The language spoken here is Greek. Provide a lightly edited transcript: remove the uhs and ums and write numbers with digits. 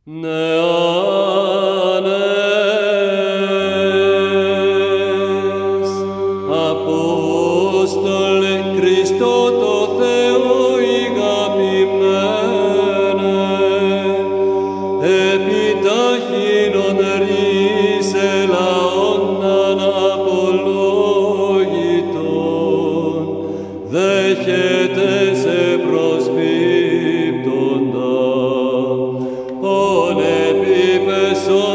Νεάνες, Απόστολε Χριστό το Θεό ηγαπημένε, επιταχύνον ρίσε λαόν αναπολόγητον, δέχεται σε προσπίπτοντα, ον επίπεσον